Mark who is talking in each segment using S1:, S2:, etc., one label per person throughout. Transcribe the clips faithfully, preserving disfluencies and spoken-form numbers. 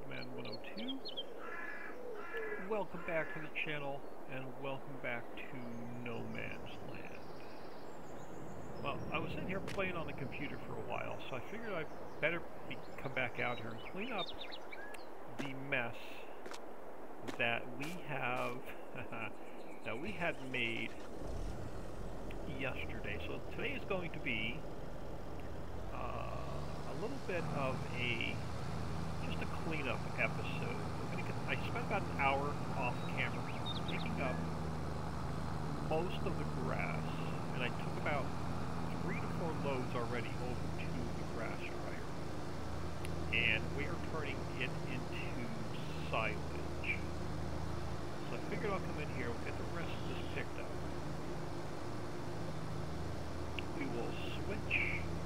S1: Man one oh two. Welcome back to the channel, and welcome back to No Man's Land. Well, I was in here playing on the computer for a while, so I figured I'd better be, come back out here and clean up the mess that we have that we had made yesterday. So today is going to be uh, a little bit of a just a cleanup episode. We're gonna get, I spent about an hour off camera picking up most of the grass, and I took about three to four loads already over to the grass dryer, and we are turning it into silage. So I figured I'll come in here, we'll get the rest of this picked up. We will switch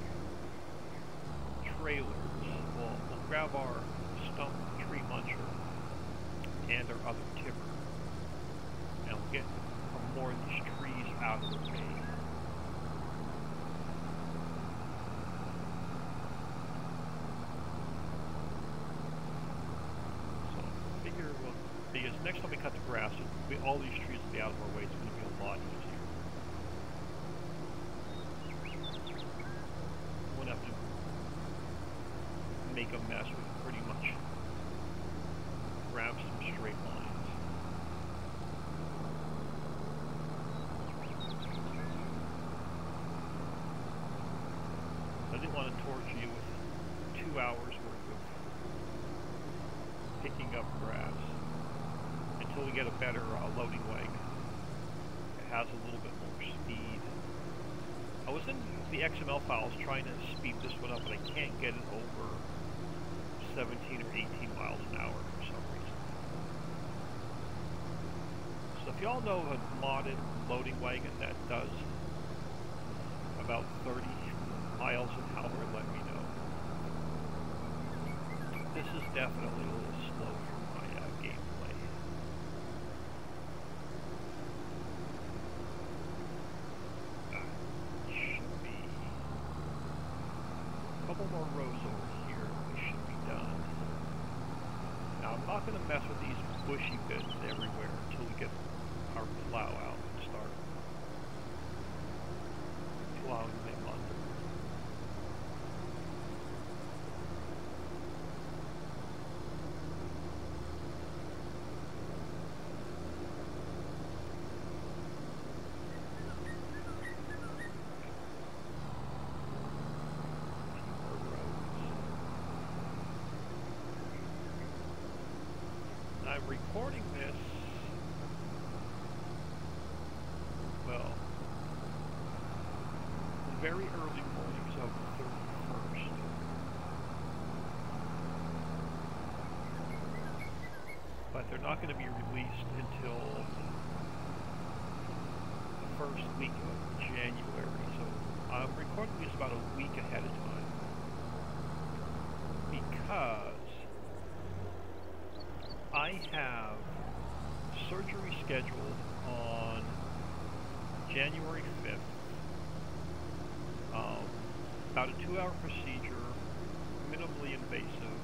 S1: trailers. We'll, we'll grab our stump tree muncher and our other timber, and we'll get more of these trees out of the way. So I figure we'll, because next time we cut the grass, it'll be, all these trees will be out of our way. It's going to be a lot easier. Won't have to make a mess with pretty much grab some straight lines. I didn't want to torture you with two hours worth of picking up grass until we get a better uh, loading wagon. It has a little bit more speed. I was in the X M L files trying to speed this one up, but I can't get it over seventeen or eighteen miles an hour for some reason. So if y'all know a modded loading wagon that does about thirty miles an hour, let me know. This is definitely a little slow for my uh, gameplay. That should be a couple more rows over here. We should be done. Now I'm not going to mess with these bushy bits everywhere until we get our plow out and start plowing them under. I'm recording this, well, the very early mornings of the thirty-first. But they're not going to be released until the first week of January, so I'm recording this about a week ahead of time. Because I have surgery scheduled on January fifth. Um, about a two-hour procedure, minimally invasive.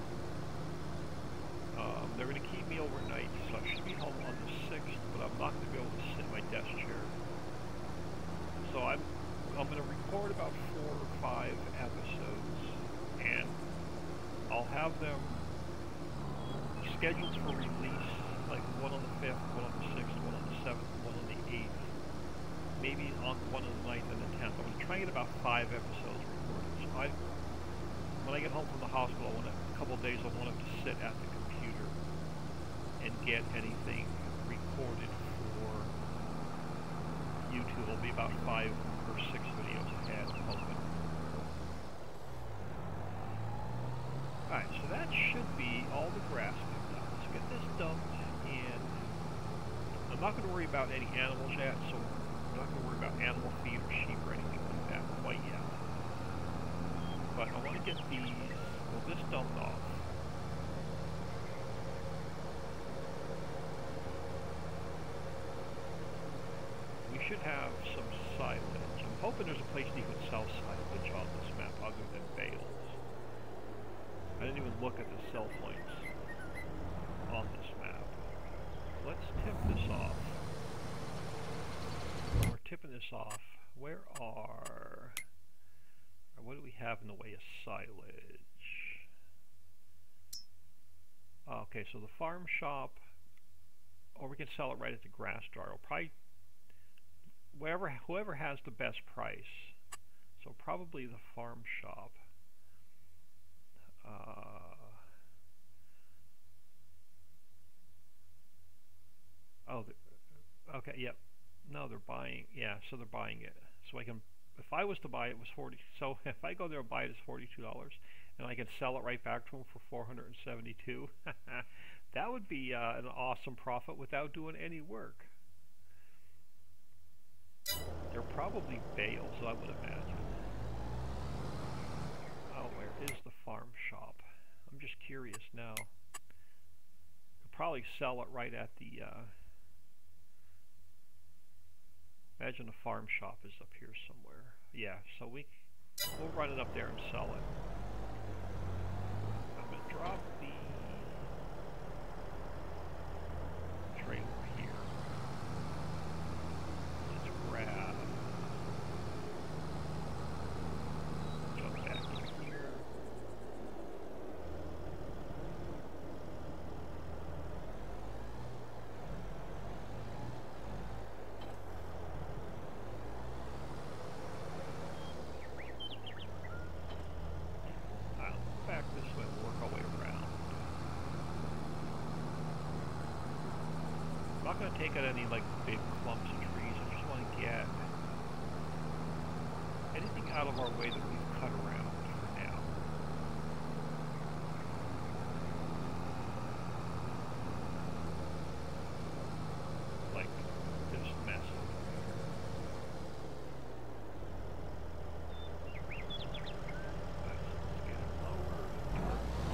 S1: Um, they're going to keep me overnight, so I should be home on the sixth, but I'm not going to be able to sit in my desk chair. So I'm, I'm going to record about four or five episodes, and I'll have them scheduled for release, like one on the fifth, one on the sixth, one on the seventh, one on the eighth, maybe on one on the ninth and the tenth. I'm going to try and get about five episodes recorded. So I, when I get home from the hospital, I want to, a couple of days, I want to sit at the computer and get anything recorded for YouTube. It'll be about five or six videos ahead, I'm hoping. Alright, so that should be all the grass picked up. Let's get this dumped in. I'm not going to worry about any animals yet, so I'm not going to worry about animal feed or sheep or anything like that quite yet. But I want to get these, well, this dumped off. We should have some silage. I'm hoping there's a place you can sell silage on this map other than bales. I didn't even look at the sell points. let's tip this off. When we're tipping this off, where are, or what do we have in the way of silage? Okay, so the farm shop, or we can sell it right at the grass dryer. We'll probably, wherever, whoever has the best price. So probably the farm shop. Uh, oh, the, okay, yep. No, they're buying. Yeah, so they're buying it. So I can, if I was to buy it, it was forty. So if I go there and buy it, it's forty-two dollars, and I can sell it right back to them for four hundred and seventy-two. That would be uh, an awesome profit without doing any work. They're probably bales, I would imagine. Oh, where is the farm shop? I'm just curious now. Could probably sell it right at the. Uh, Imagine the farm shop is up here somewhere. Yeah, so we we'll run it up there and sell it. I'm gonna drop the trailer here. Let's grab. Jump back in here. I'm not going to take out any like big clumps of trees. I just want to get anything out of our way that we've cut around for now. Like this mess over here. Let's, let's get it lower.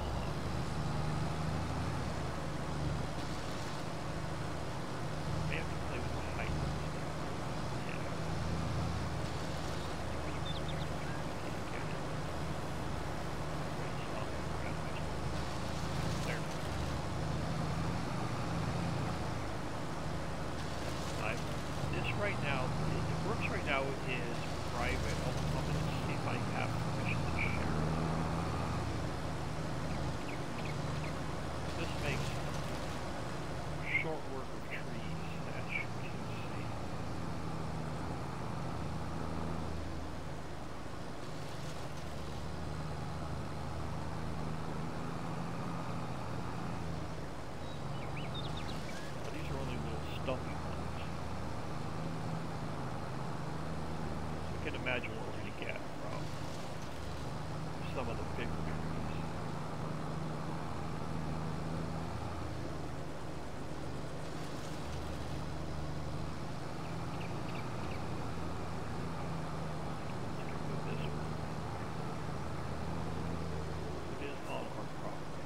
S1: Right now, it works right now is private. I'll, I'm going to see if I have permission to share it. This makes short work of trees, as you can see. But these are only little stumpy ones. You can imagine what we're going to get from some of the bigger trees. Let's this one. It is on our property.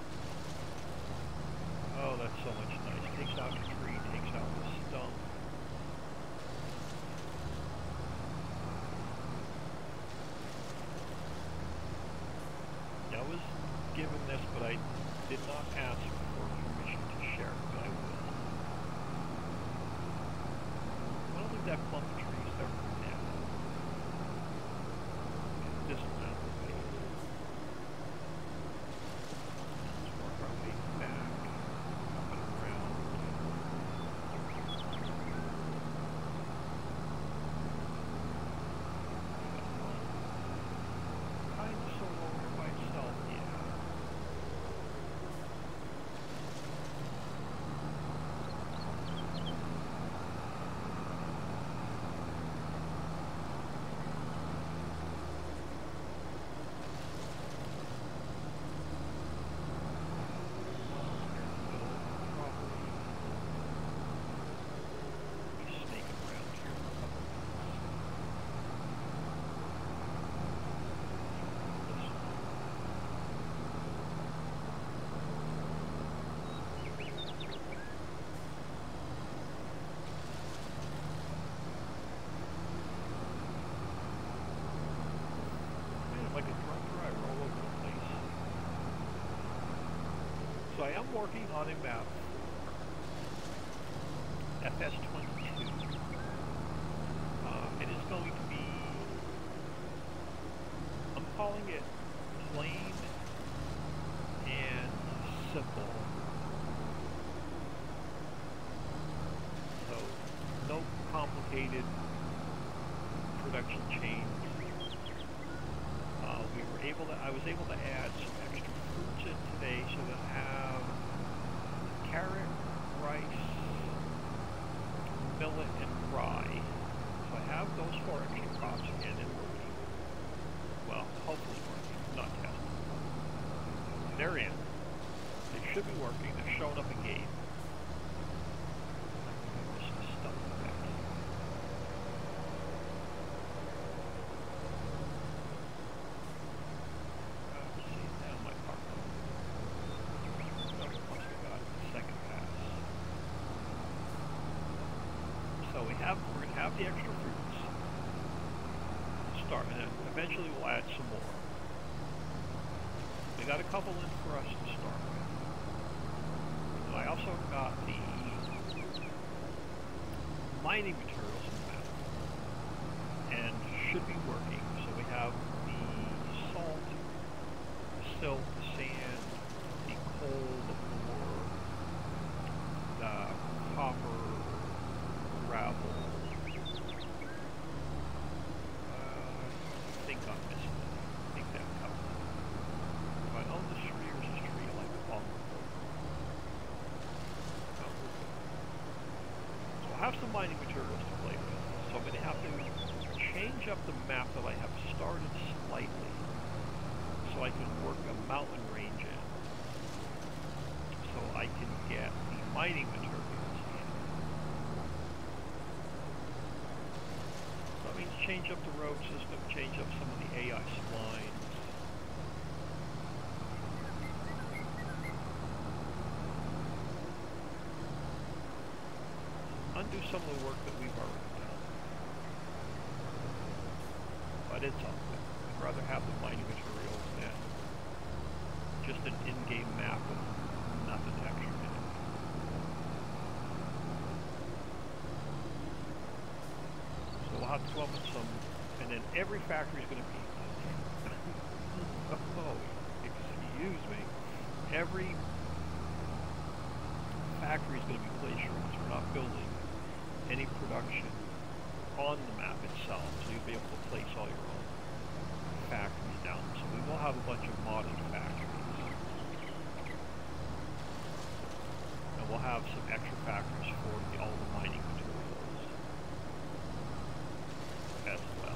S1: Oh, that's so much nice. Takes out the tree, takes out the stump. I was given this, but I did not ask for permission to share it, but I will. I want to leave that clump of trees there for now. Get this one out of the way. Let's work our way back, up and around. Kind of sort of over by itself, yeah. Like a truck driver all over the place. So I am working on a map F S twenty-two. Uh, it is going to be, I'm calling it plain and simple. So, no complicated production change. Uh, we were able to, I was able to add some extra fruits in today, so that I have carrot, rice, millet, and rye. So I have those four extra crops in and working. Well, hopefully working, not testing. They're in. They should be working. They're showing up in game. This is stuff like that. Let's see, now my park. Oh, once we got the second pass. So we have, we're going to have the extra fruits to start, and then eventually we'll add some more. We got a couple in for us to start with. So I also got the mining materials in the map, and should be working. So we have the salt, the silt, the sand, the coal, the ore, the copper, gravel. Uh, I think I'm missing it. I think that covers it. Do I own this tree, or is this tree like a palm? Oh, we're good. So I'll have some mining materials to play with. So I'm going to have to change up the map that I have started slightly, so I can work a mountain range in, so I can get the mining materials in. So that means change up the road system, change up some of the A I splines. Undo some of the work that we've already done. But it's all good. I'd rather have the mining materials than just an in-game map with nothing extra in it. So we'll have to come up with some, and then every factory is going to be, oh, excuse me, every factory is going to be glacier, because we're not building any production on the map itself, so you'll be able to place all your own factories down. So we will have a bunch of modded factories. And we'll have some extra factories for the, all the mining materials as well.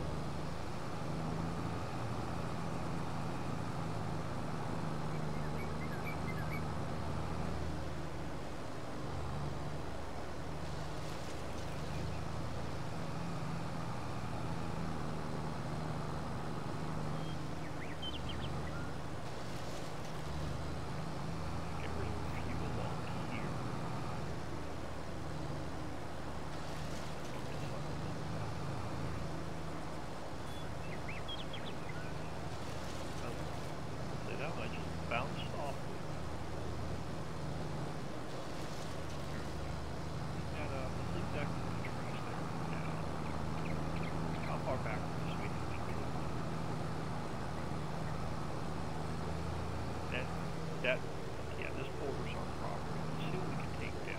S1: That, yeah, this borders our property. Let's see what we can take down.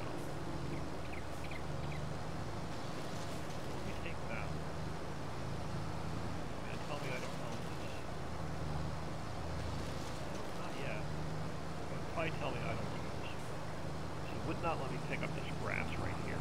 S1: What do we take down? You're gonna tell me I don't own this? No, not yet. But probably tell me I don't own this. So it would not let me pick up this grass right here.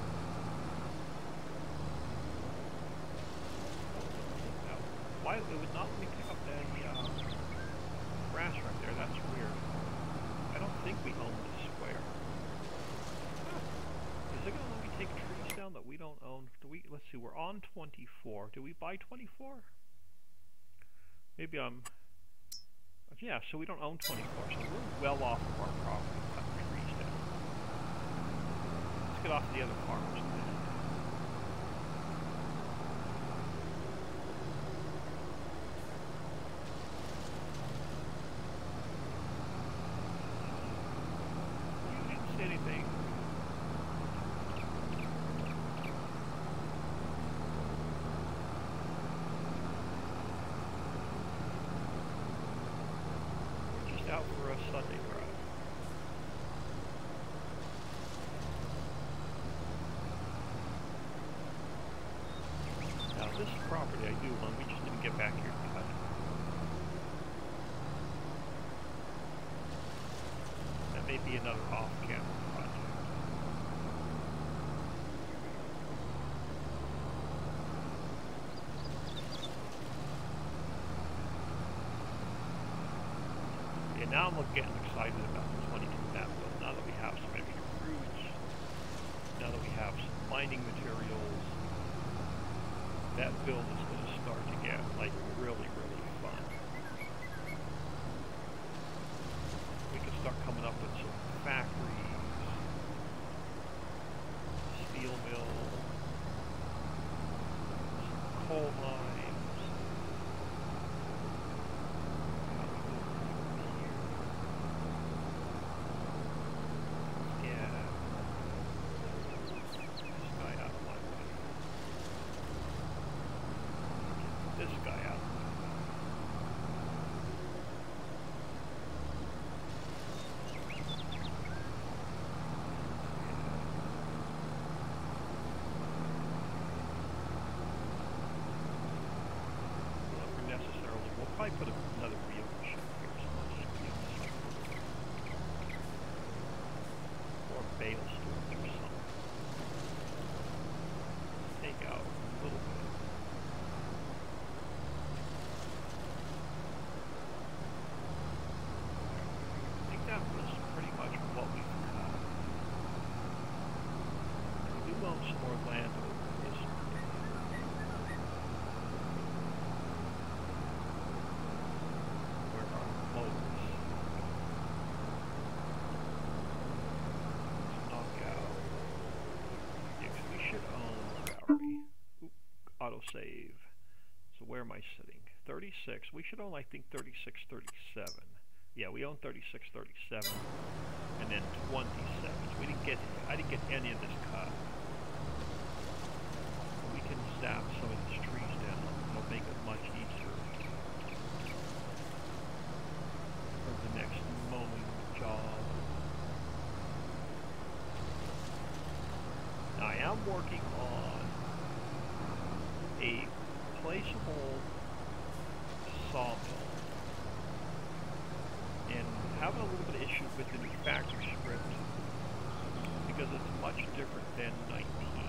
S1: No. Why it would not let me pick up the uh, grass right there? That's weird. I don't think we own this square. Huh. Is it going to let me take trees down that we don't own? Do we? Let's see. We're on twenty-four. Do we buy twenty-four? Maybe I'm. Yeah. So we don't own twenty-four. So we're well off of our property cutting trees down. Let's get off the other farmers a minute. Anything property. I do one. We just didn't get back here to cut it. That may be another off-camera project. Yeah, now I'm getting excited about the twenty-two map build. Now that we have some extra fruits, now that we have some mining materials, that build is going to start to get like really, really fun. We can start coming up with some factories, steel mill, some coal mines. I put another wheel ship here, so let's just be honest. Or bale storage or something. Take out a little bit. I think that was pretty much what we've got. We do own some more land over this. Autosave. So where am I sitting? thirty-six. We should own, I think, thirty-six, thirty-seven. Yeah, we own thirty-six, thirty-seven, and then twenty-seven. So we didn't get. I didn't get any of this cut. But we can zap some of these trees down. It'll make it much easier for the next mowing job. Now I am working on a placeable sawmill, and having a little bit of issue with the new factory script because it's much different than nineteen.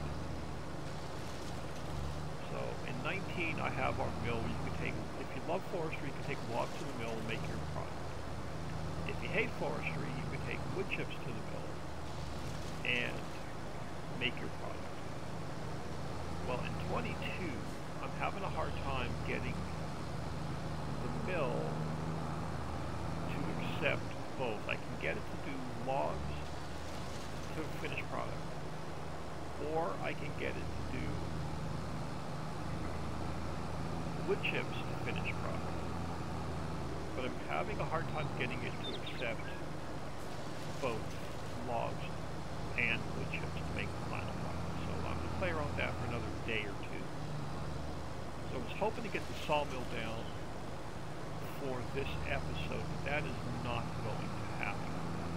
S1: So in nineteen I have our mill where you can take, if you love forestry, you can take logs to the mill and make your product. If you hate forestry, you can take wood chips to the mill and make your product. Well, in twenty-two, I'm having a hard time getting the mill to accept both. I can get it to do logs to finished product, or I can get it to do wood chips to finished product. But I'm having a hard time getting it to accept both logs and wood chips to make the final product. So I'm going to play around with that for another day or two. So I was hoping to get the sawmill down for this episode, but that is not going to happen.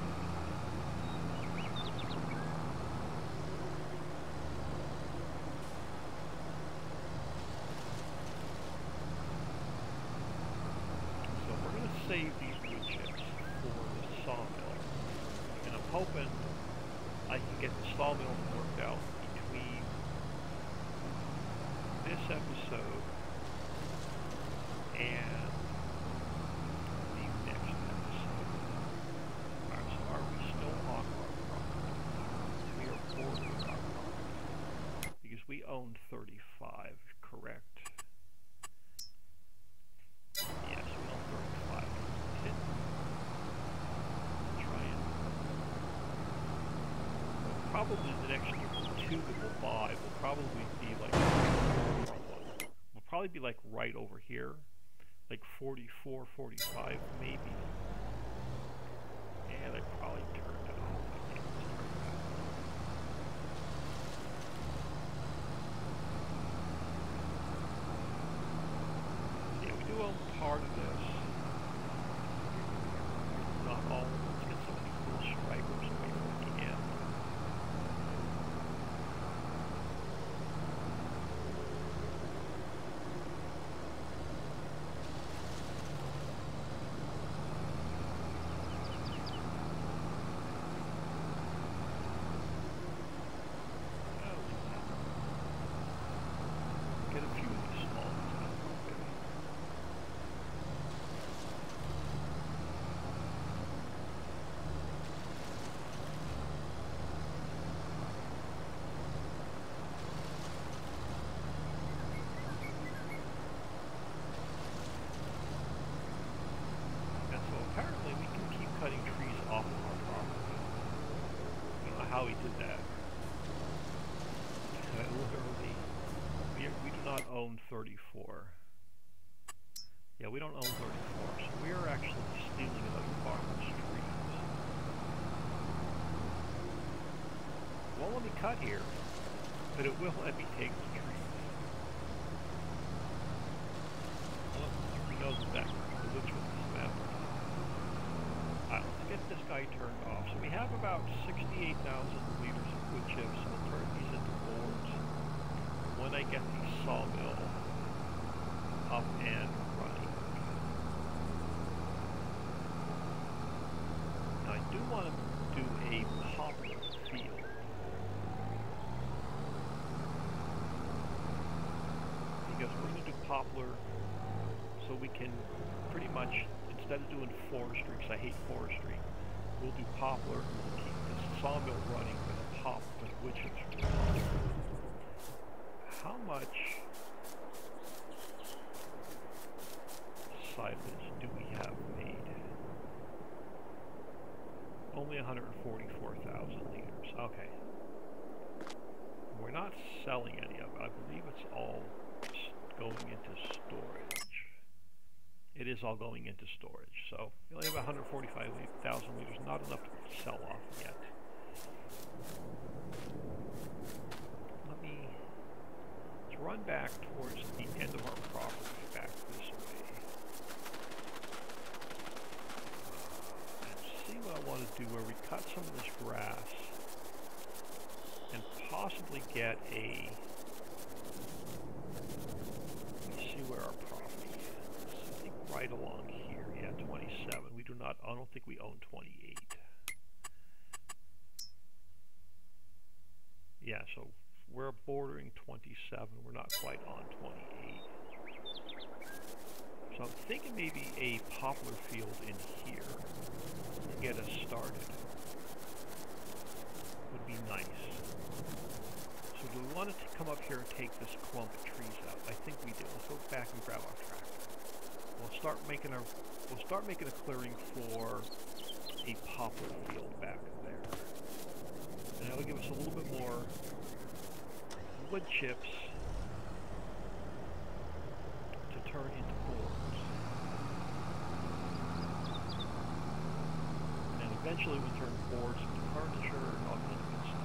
S1: So we're going to save these wood chips for the sawmill, and I'm hoping I can get the sawmill worked out between this episode and the next episode. Alright, so are we still on our property? We are bordering our property. Because we own thirty-five, correct? Yes, we own thirty-five. Hit. Try and probably the next two that we'll buy will probably be like will probably be like right over here, like forty-four, forty-five maybe. And I probably turned it off. I can't just turn it back. Yeah, we do own part of this. Not all. Let's get some of these little stripers away from the end. how he did that. I literally, we, we do not own thirty-four. Yeah, we don't own thirty-four, so we are actually stealing another farmer's trees. It won't let me cut here, but it will let me take the trees. Well, we know that that the witch with this map. Alright, let's get this guy turned off. So we have about sixty-eight thousand liters of wood chips. I'll turn these into boards when I get the sawmill up and running. Now I do want to do a poplar field. Because we're going to do poplar so we can pretty much, instead of doing forestry, because I hate forestry, we'll do poplar and we'll keep this sawmill running with pop with wood chips. How much silage do we have made? Only one hundred forty-four thousand liters. Okay. We're not selling any of it. I believe it's all going into storage. It is all going into storage. So we only have one hundred forty-five thousand liters, not enough to sell off yet. Let me let's run back towards the end of our property, back this way. And see what I want to do where we cut some of this grass and possibly get a, let me see where our property is. I think right along here, yeah, twenty-seven. We do not, I don't think we own twenty-eight. Yeah, so we're bordering twenty-seven, we're not quite on twenty-eight. So I'm thinking maybe a poplar field in here to get us started would be nice. So do we want to come up here and take this clump of trees out? I think we do. Let's go back and grab our tractor. We'll start making our we'll start making a clearing for a poplar field back there. And that'll give us a little bit more wood chips to turn into boards. And eventually we'll turn boards into furniture and all kinds of good stuff.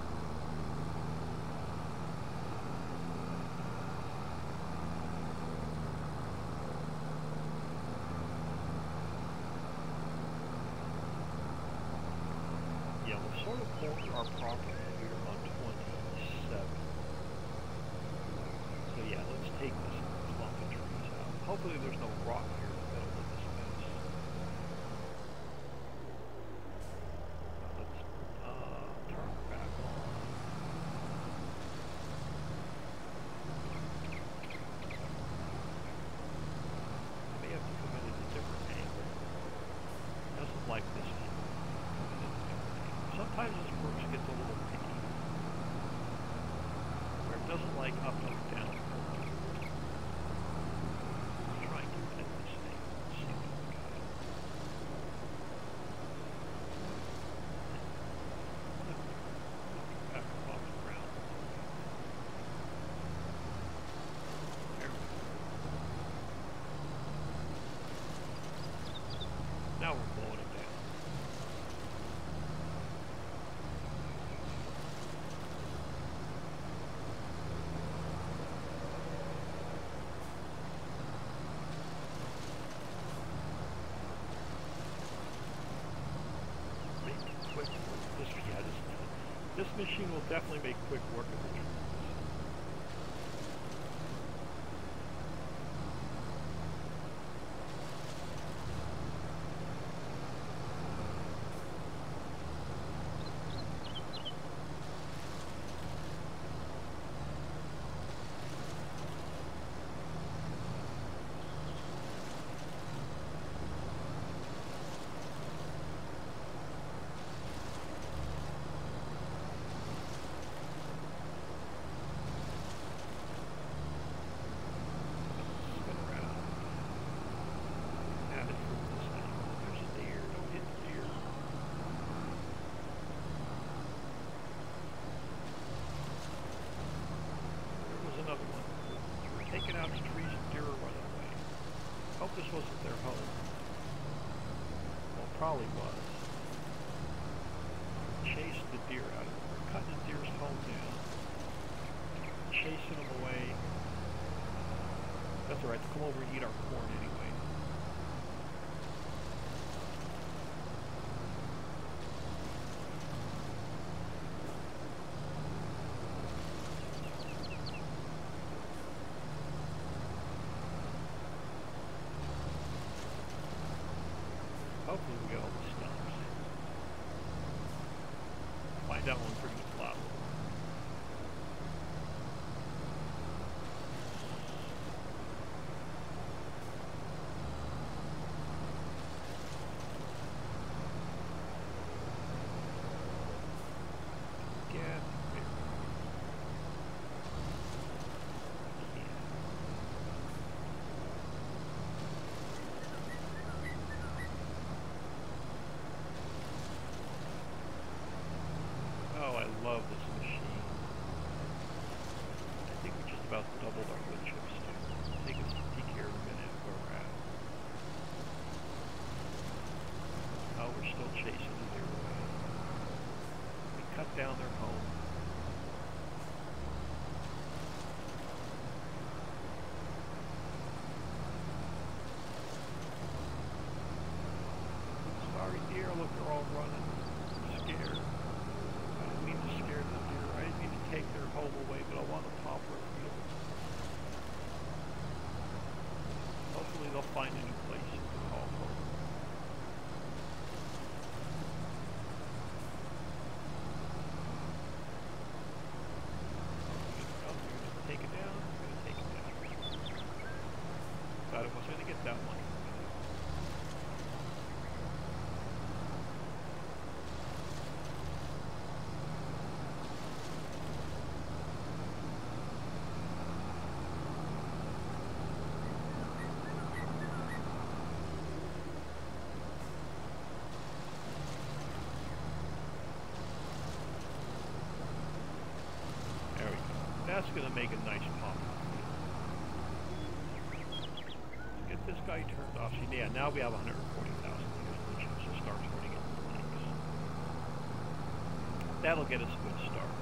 S1: Yeah, we'll sort of border our property here on twenty-seven. So yeah, let's take this clump of trees out. Hopefully there's no rock here in the middle of this mess. Now let's uh, turn it back on. I may have to come in at a different angle. It doesn't like this angle. Sometimes this works gets a little picky, where it doesn't like up and down. I'm trying to fit this thing. Let's see what we got. Back up off the ground. There we go. Now we're blowing it down. Quick, this, yeah, this, this machine will definitely make quick work of the trees. hanging out in the trees and deer are running away. Hope this wasn't their home. Well, it probably was. Chasing the deer out of it. We're cutting the deer's home down. Chasing them away. That's alright, they'll come over and eat our corn anyway. Hopefully we get all the stumps. Find out when we're pretty flat. Love this machine. I think we just about doubled our wood chips too. Take us peek here in a minute where we're at. Oh, we're still chasing the deer away. We cut down their home. Sorry deer, look, they're all running. Scared. Take their home away, but I want to pop her field. Hopefully they'll find a new place to call home. Oh, you're going to take it down? You're going to take it down. Thought I was going to get that one. That's going to make a nice pop. Let's get this guy turned off. See, yeah, now we have one hundred forty thousand liters, which will start turning into blanks. That'll get us a good start.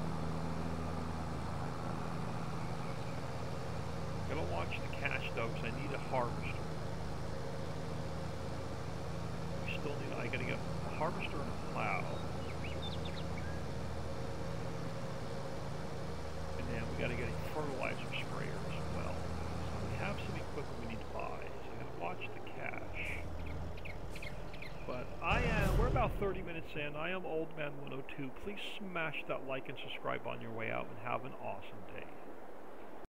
S1: Gotta watch the cash though, because I need a harvester. We still need, I gotta get a harvester and a plow. And we got to get a fertilizer sprayer as well. So we have some equipment we need to buy. So we got to watch the cash. But I am, we're about thirty minutes in. I am Old Man one oh two. Please smash that like and subscribe on your way out and have an awesome day.